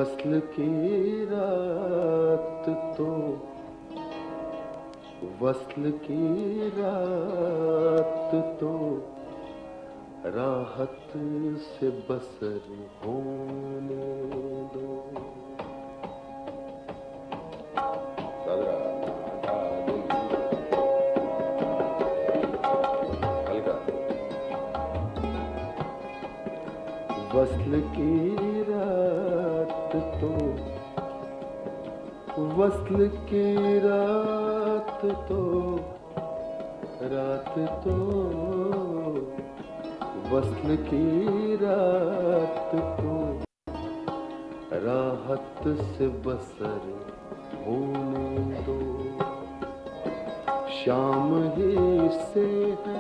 वस्ल की रात तो वस्ल की रात तो राहत से बसर होने दो। वस्ल की रात तो वस्ल की रात तो वस्ल की रात तो राहत से बसर होने दो। शाम ही से है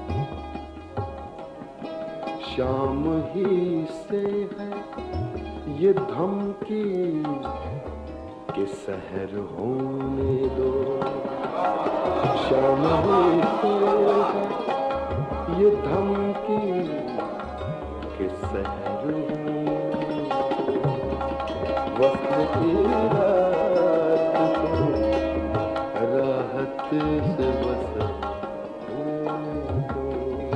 शाम ही से है ये धमकी के सहर होने दो। शाम ही से है ये धमकी के सहर होने दो। वक्त की रात को राहत से बसर होने दो।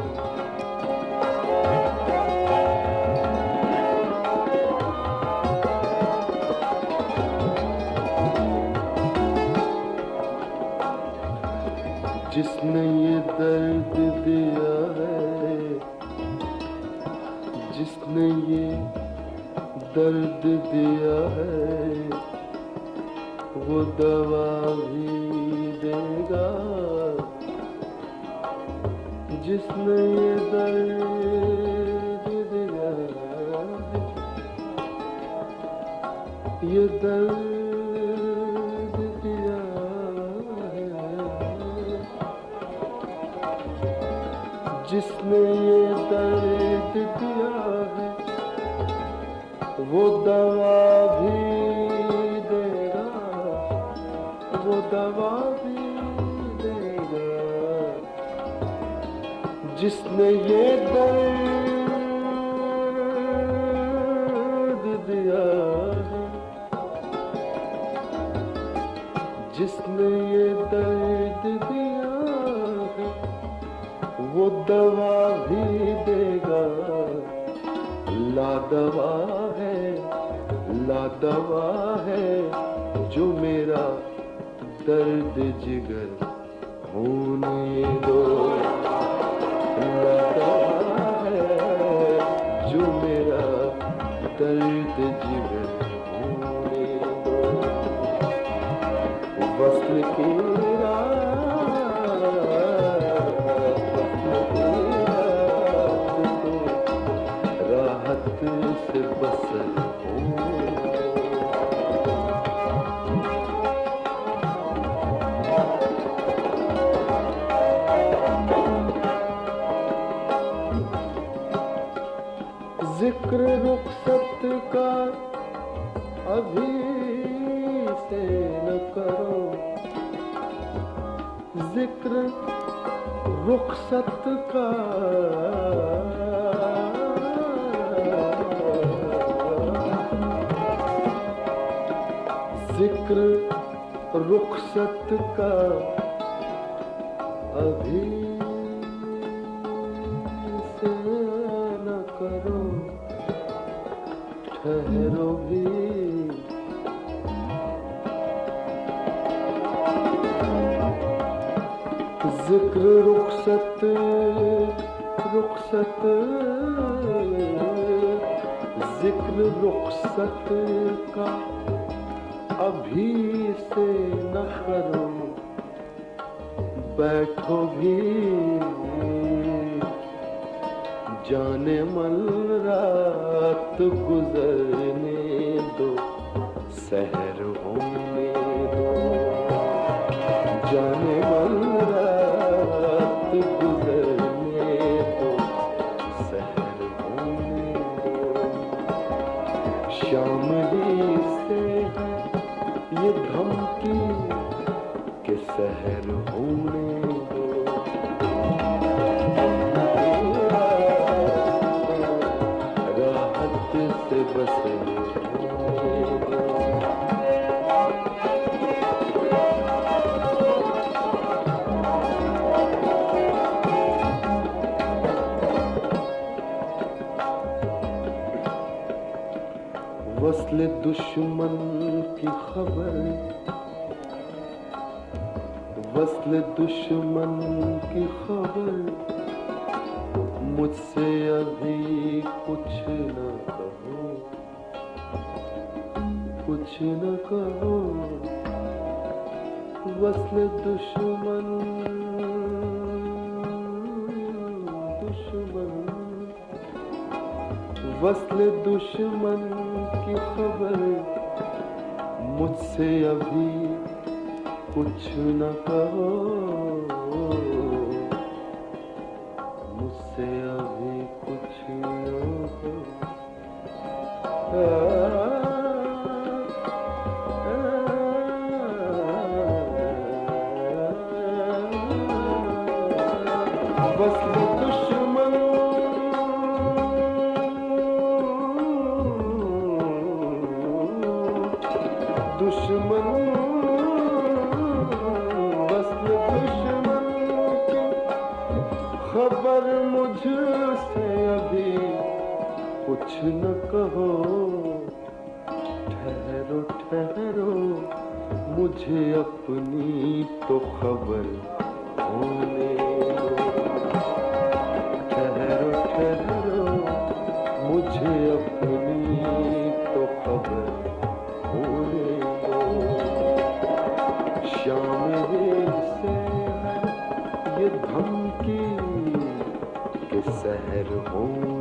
जिसने ये दर्द दिया है जिसने ये दर्द दिया है वो दवा भी देगा। जिसने ये दर्द दिया ये दर्द दिया जिसने ये दर्द दिया है वो दवा भी देगा। वो दवा भी देगा। जिसने ये दर्द दिया है जिसने ये दर्द दिया है वो दवा भी देगा। लादवा है जो मेरा दर्द जिगर होने दो। लादवा है जो मेरा दर्द जिगर होने दो। वस्ल की से बसर जिक्र रुखसत का अभी से न करो। जिक्र रुखसत का जिक्र रुखसत का अभी से न करो। ठहरो भी जिक्र रुखसत जिक्र रुखसत का अभी से न करो। बैठो भी जाने मन रात गुजरने दो। सहर होने दो। जाने मन रात गुजरने दो। सहर होने दो। शाम ही से है ये धमकी के सहर होने दो। राहत से बसर दुश्मन की खबर, वस्ल दुश्मन की खबर, मुझसे अभी कुछ न कहो, कुछ न कहो। वस्ल दुश्मन, दुश्मन, वस्ल दुश्मन की खबर, मुझसे अभी कुछ न कहो, मुझसे अभी कुछ न कहो। वस्ल दुश्मन, दुश्मन, वस्ल दुश्मन की खबर, मुझसे अभी कुछ न कहो। ठहरो ठहरो, मुझे अपनी तो खबर होने दो। ठहरो ठहरो, मुझे अपनी तो खबर होने दो। शाम से है ये धमकी कि सहर हो